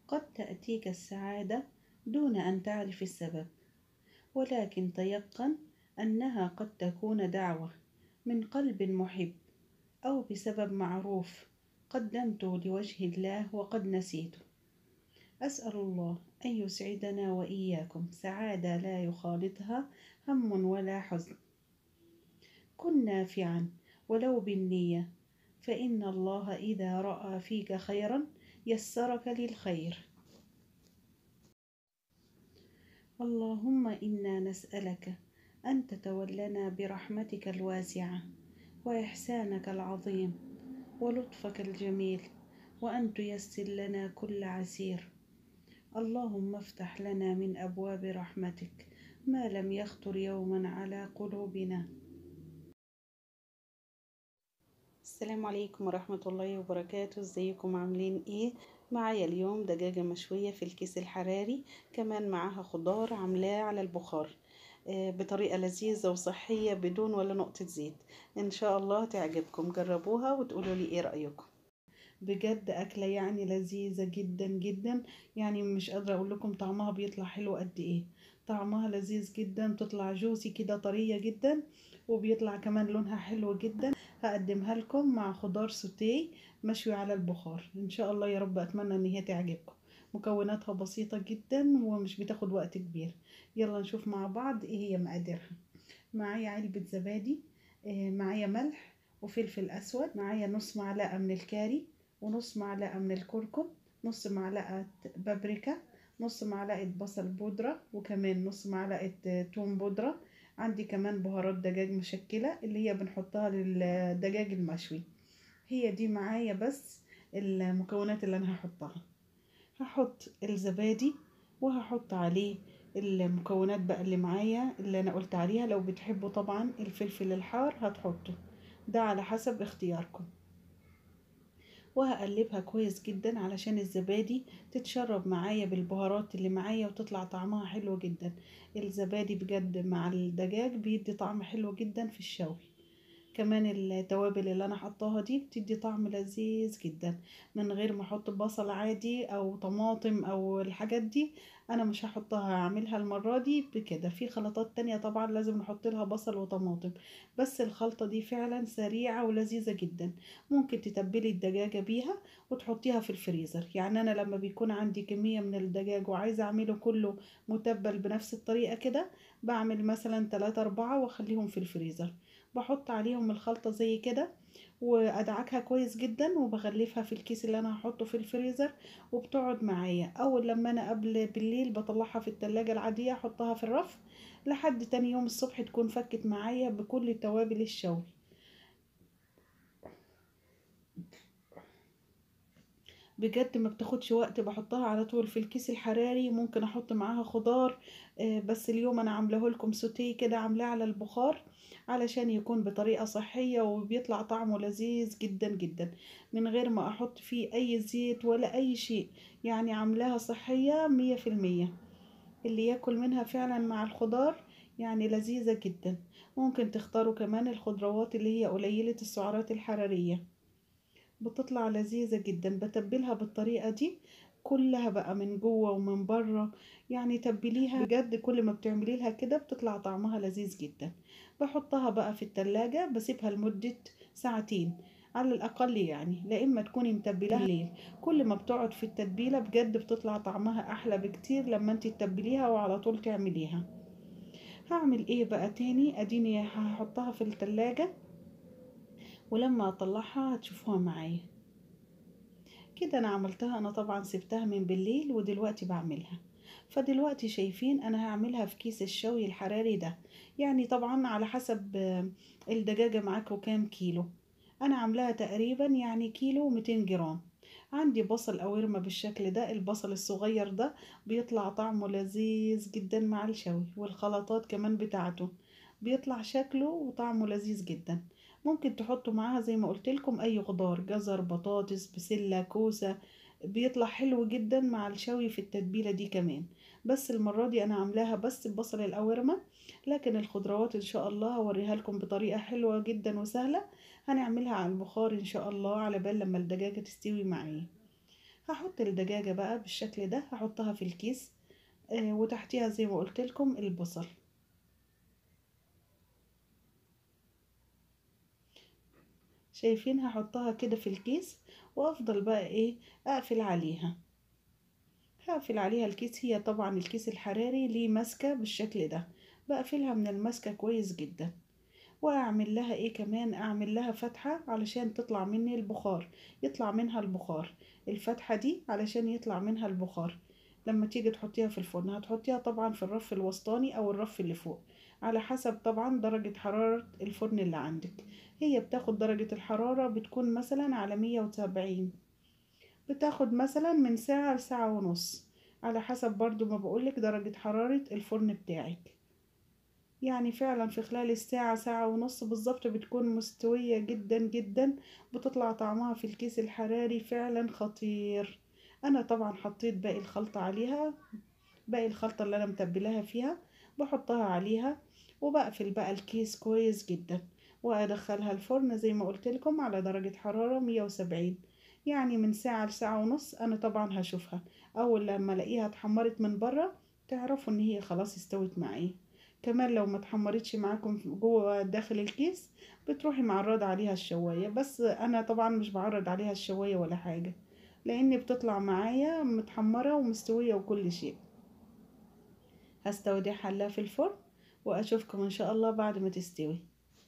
قد تأتيك السعادة دون أن تعرف السبب، ولكن تيقن أنها قد تكون دعوة من قلب محب أو بسبب معروف قدمته لوجه الله وقد نسيته. أسأل الله أن يسعدنا وإياكم سعادة لا يخالطها هم ولا حزن. كن نافعا ولو بالنية، فإن الله إذا رأى فيك خيرا يسرك للخير. اللهم إنا نسألك أن تتولنا برحمتك الواسعة وإحسانك العظيم ولطفك الجميل، وأن تيسر لنا كل عسير. اللهم افتح لنا من أبواب رحمتك ما لم يخطر يوما على قلوبنا. السلام عليكم ورحمة الله وبركاته. ازيكم عاملين ايه؟ معايا اليوم دجاجة مشوية في الكيس الحراري، كمان معاها خضار عاملاه على البخار بطريقة لذيذة وصحية بدون ولا نقطة زيت. ان شاء الله تعجبكم، جربوها وتقولوا لي ايه رأيكم. بجد أكلة يعني لذيذة جدا جدا، يعني مش قادرة أقول لكم طعمها بيطلع حلو قد إيه. طعمها لذيذ جدا، بتطلع جوسي كده طرية جدا، وبيطلع كمان لونها حلو جدا. هقدمها لكم مع خضار سوتيه مشوي على البخار إن شاء الله. يا رب أتمنى إن هي تعجبكم. مكوناتها بسيطة جدا ومش بتاخد وقت كبير. يلا نشوف مع بعض إيه هي مقاديرها. معايا علبة زبادي، معايا ملح وفلفل أسود، معايا نص معلقة من الكاري ونص معلقة من الكركم، نص معلقة بابريكا، نص معلقة بصل بودرة، وكمان نص معلقة توم بودرة. عندي كمان بهارات دجاج مشكلة اللي هي بنحطها للدجاج المشوي. هي دي معايا بس المكونات اللي أنا هحطها. هحط الزبادي وهحط عليه المكونات بقى اللي معايا اللي انا قلت عليها. لو بتحبوا طبعا الفلفل الحار هتحطه، ده على حسب اختياركم. وهقلبها كويس جدا علشان الزبادي تتشرب معايا بالبهارات اللي معايا وتطلع طعمها حلو جدا. الزبادي بجد مع الدجاج بيدي طعم حلو جدا في الشوي. كمان التوابل اللي انا حطاها دي بتدي طعم لذيذ جدا، من غير ما احط بصل عادي او طماطم او الحاجات دي. انا مش هحطها، هعملها المرة دي بكده. في خلطات تانية طبعا لازم نحط لها بصل وطماطم، بس الخلطة دي فعلا سريعة ولذيذة جدا. ممكن تتبلي الدجاجة بيها وتحطيها في الفريزر. يعني انا لما بيكون عندي كمية من الدجاج وعايزة اعمله كله متبل بنفس الطريقة كده، بعمل مثلا 3 4 واخليهم في الفريزر. بحط عليهم الخلطة زي كده وادعكها كويس جدا، وبغلفها في الكيس اللي انا هحطه في الفريزر. وبتقعد معايا اول لما انا قبل بالليل بطلعها في التلاجة العادية، احطها في الرف لحد تاني يوم الصبح تكون فكت معايا بكل توابل الشوي. بجد ما بتاخدش وقت، بحطها على طول في الكيس الحراري. ممكن احط معاها خضار، بس اليوم انا عاملاه لكم سوتيه كده، عاملاه على البخار علشان يكون بطريقة صحية وبيطلع طعمه لذيذ جدا جدا، من غير ما احط فيه اي زيت ولا اي شيء. يعني عاملاها صحية 100%. اللي ياكل منها فعلا مع الخضار يعني لذيذة جدا. ممكن تختاروا كمان الخضروات اللي هي قليلة السعرات الحرارية، بتطلع لذيذة جدا. بتبلها بالطريقة دي كلها بقى من جوه ومن بره. يعني تبليها بجد، كل ما بتعملي لها كده بتطلع طعمها لذيذ جدا. بحطها بقى في التلاجة، بسيبها لمدة ساعتين على الأقل، يعني لا إما تكوني متبلاها الليل. كل ما بتقعد في التتبيلة بجد بتطلع طعمها أحلى بكتير لما انت تتبليها وعلى طول تعمليها. هعمل ايه بقى تاني؟ اديني هحطها في التلاجة، ولما اطلعها هتشوفوها معايا. كده انا عملتها. انا طبعا سبتها من بالليل ودلوقتي بعملها. فدلوقتي شايفين انا هعملها في كيس الشوي الحراري ده. يعني طبعا على حسب الدجاجة معاكوا كام كيلو. انا عاملاها تقريبا يعني كيلو 200 جرام. عندي بصل قوارمة بالشكل ده، البصل الصغير ده بيطلع طعمه لذيذ جدا مع الشوي، والخلطات كمان بتاعته بيطلع شكله وطعمه لذيذ جدا. ممكن تحطوا معاها زي ما قلت لكم اي خضار، جزر، بطاطس، بسلة، كوسة. بيطلع حلو جدا مع الشوي في التتبيلة دي كمان. بس المرة دي انا عاملاها بس ببصل القوارمة، لكن الخضروات ان شاء الله هوريها لكم بطريقة حلوة جدا وسهلة. هنعملها على البخار ان شاء الله على بال لما الدجاجة تستوي معايا. هحط الدجاجة بقى بالشكل ده، هحطها في الكيس. وتحتيها زي ما قلت لكم البصل. شايفين؟ هحطها كده في الكيس وافضل بقى ايه، اقفل عليها. هقفل عليها الكيس. هي طبعا الكيس الحراري ليه ماسكة بالشكل ده، بقفلها من الماسكة كويس جدا. واعمل لها ايه كمان، اعمل لها فتحة علشان تطلع مني البخار، يطلع منها البخار. الفتحة دي علشان يطلع منها البخار. لما تيجي تحطيها في الفرن، هتحطيها طبعا في الرف الوسطاني او الرف اللي فوق، على حسب طبعا درجة حرارة الفرن اللي عندك. هي بتاخد درجة الحرارة بتكون مثلا على 170، بتاخد مثلا من ساعة لساعة ونص، على حسب برضو ما بقولك درجة حرارة الفرن بتاعك. يعني فعلا في خلال الساعة، ساعة ونص بالظبط، بتكون مستوية جدا جدا. بتطلع طعمها في الكيس الحراري فعلا خطير. انا طبعا حطيت باقي الخلطة عليها، باقي الخلطة اللي انا متبلاها فيها بحطها عليها. وبقفل بقى الكيس كويس جدا، وادخلها الفرن زي ما قلت لكم على درجة حرارة 170. يعني من ساعة لساعة ونص. انا طبعا هشوفها اول لما الاقيها اتحمرت من بره، تعرفوا ان هي خلاص استوت معايا. كمان لو ما اتحمرتش معاكم جوه داخل الكيس، بتروحي معرضة عليها الشواية. بس انا طبعا مش بعرض عليها الشواية ولا حاجة، لاني بتطلع معايا متحمرة ومستوية وكل شيء. هستودعها لها في الفرن، واشوفكم ان شاء الله بعد ما تستوي.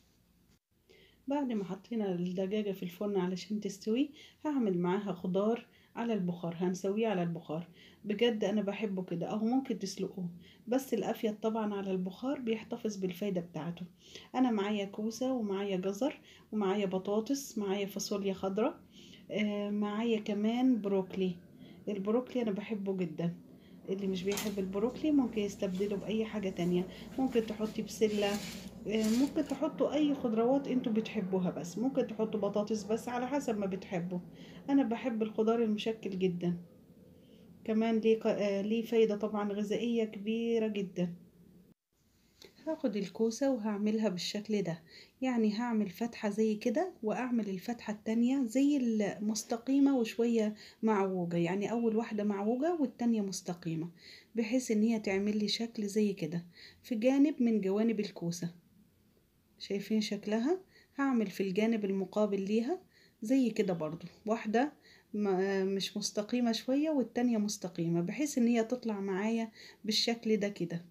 بعد ما حطينا الدجاجة في الفرن علشان تستوي، هعمل معاها خضار على البخار، هنسويه على البخار. بجد انا بحبه كده، او ممكن تسلقوه، بس الافيد طبعا على البخار، بيحتفظ بالفايدة بتاعته. انا معايا كوسة، ومعايا جزر، ومعايا بطاطس، معايا فاصوليا خضراء، معايا كمان بروكلي. البروكلي انا بحبه جدا. اللي مش بيحب البروكلي ممكن يستبدله بأي حاجة تانية. ممكن تحطي بسلة، ممكن تحطوا أي خضروات انتوا بتحبوها، بس ممكن تحطوا بطاطس، بس على حسب ما بتحبوا. أنا بحب الخضار المشكل جدا. كمان ليه فايدة طبعا غذائية كبيرة جدا. هاخد الكوسة وهعملها بالشكل ده. يعني هعمل فتحة زي كده، وأعمل الفتحة التانية زي المستقيمة وشوية معوجة، يعني أول واحدة معوجة والتانية مستقيمة، بحيث إن هي تعمل لي شكل زي كده في جانب من جوانب الكوسة. شايفين شكلها؟ هعمل في الجانب المقابل ليها زي كده برضو واحدة مش مستقيمة شوية، والتانية مستقيمة، بحيث إن هي تطلع معايا بالشكل ده كده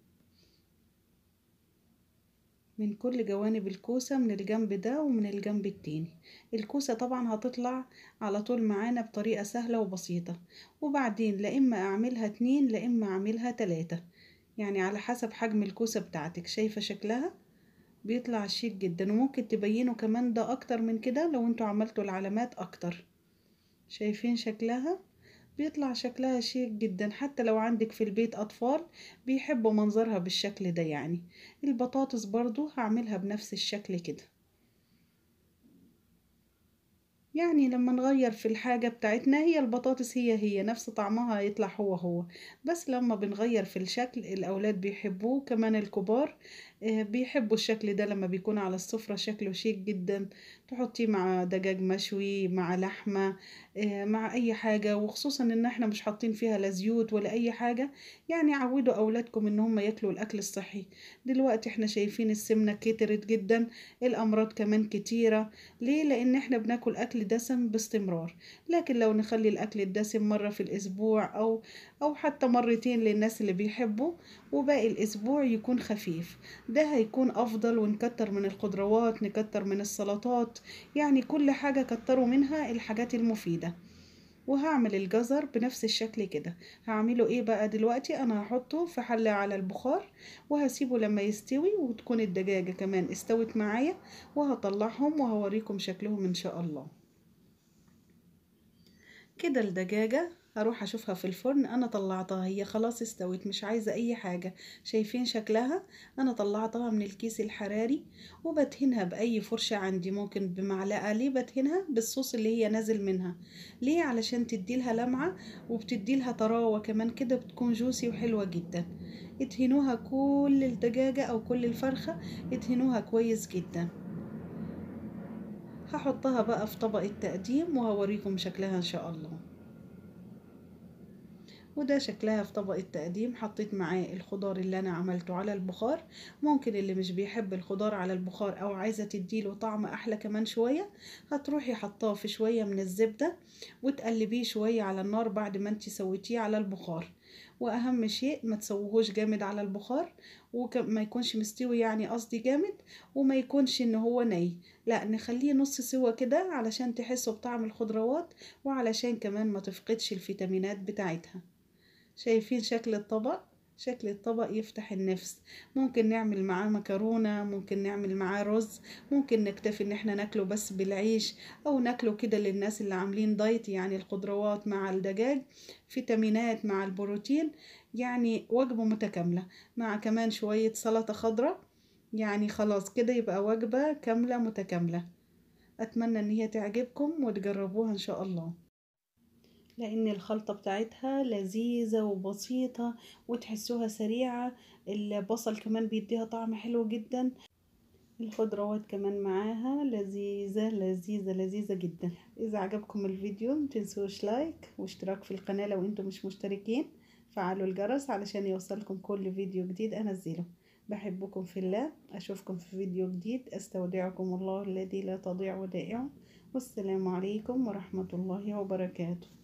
من كل جوانب الكوسة، من الجنب ده ومن الجنب التاني. الكوسة طبعا هتطلع على طول معانا بطريقة سهلة وبسيطة. وبعدين لا إما أعملها 2 لا إما أعملها 3، يعني على حسب حجم الكوسة بتاعتك. شايفة شكلها؟ بيطلع شيك جدا، وممكن تبينوا كمان ده أكتر من كده لو انتوا عملتوا العلامات أكتر. شايفين شكلها؟ بيطلع شكلها شيك جدا، حتى لو عندك في البيت أطفال بيحبوا منظرها بالشكل ده. يعني البطاطس برضو هعملها بنفس الشكل كده. يعني لما نغير في الحاجة بتاعتنا، هي البطاطس هي نفس طعمها هيطلع هو، بس لما بنغير في الشكل الأولاد بيحبوه، كمان الكبار بيحبوا الشكل ده لما بيكون على السفرة شكله شيك جدا. تحطيه مع دجاج مشوي، مع لحمة، مع أي حاجة، وخصوصا إن احنا مش حاطين فيها لا زيوت ولا أي حاجة. يعني عودوا أولادكم إن هم ياكلوا الأكل الصحي. دلوقتي احنا شايفين السمنة كترت جدا، الأمراض كمان كتيرة. ليه؟ لان احنا بناكل اكل دسم باستمرار. لكن لو نخلي الاكل الدسم مرة في الاسبوع، او حتى مرتين للناس اللي بيحبوا، وباقي الاسبوع يكون خفيف، ده هيكون افضل. ونكتر من الخضروات، نكتر من السلطات، يعني كل حاجة كتروا منها الحاجات المفيدة. وهعمل الجزر بنفس الشكل كده. هعمله ايه بقى دلوقتي؟ انا هحطه في حلة على البخار، وهسيبه لما يستوي وتكون الدجاجة كمان استوت معايا، وهطلعهم وهوريكم شكلهم ان شاء الله. كده الدجاجة هروح اشوفها في الفرن. انا طلعتها، هي خلاص استوت، مش عايزة اي حاجة. شايفين شكلها؟ انا طلعتها من الكيس الحراري، وبدهنها باي فرشة عندي، ممكن بمعلقة. ليه بدهنها بالصوص اللي هي نازل منها؟ ليه؟ علشان تديلها لمعة، وبتديلها طراوة كمان كده، بتكون جوسي وحلوة جدا. ادهنوها كل الدجاجة او كل الفرخة، ادهنوها كويس جدا. هحطها بقى في طبق التقديم وهوريكم شكلها ان شاء الله. وده شكلها في طبق التقديم. حطيت معاه الخضار اللي انا عملته على البخار. ممكن اللي مش بيحب الخضار على البخار او عايزة تديله طعم احلى كمان شوية، هتروحي حطاه في شوية من الزبدة وتقلبيه شوية على النار بعد ما انت سويتيه على البخار. واهم شيء ما تسويهوش جامد على البخار، وما يكونش مستوي يعني قصدي جامد، وما يكونش ان هو ني، لا نخليه نص سوا كده علشان تحسوا بطعم الخضروات، وعلشان كمان ما تفقدش الفيتامينات بتاعتها. شايفين شكل الطبق؟ شكل الطبق يفتح النفس. ممكن نعمل معاه مكرونة، ممكن نعمل معاه رز، ممكن نكتفي ان احنا ناكله بس بالعيش، او ناكله كده للناس اللي عاملين دايت، يعني الخضروات مع الدجاج، فيتامينات مع البروتين، يعني وجبة متكاملة مع كمان شوية سلطة خضراء. يعني خلاص كده يبقى وجبة كاملة متكاملة. اتمنى ان هي تعجبكم وتجربوها ان شاء الله، لان الخلطة بتاعتها لذيذة وبسيطة وتحسوها سريعة. البصل كمان بيديها طعم حلو جدا. الخضروات كمان معاها لذيذة لذيذة لذيذة جدا. اذا عجبكم الفيديو متنسوش لايك واشتراك في القناة لو انتم مش مشتركين. فعلوا الجرس علشان يوصلكم كل فيديو جديد انزله. بحبكم في الله. اشوفكم في فيديو جديد. استودعكم الله الذي لا تضيع ودائعه. والسلام عليكم ورحمة الله وبركاته.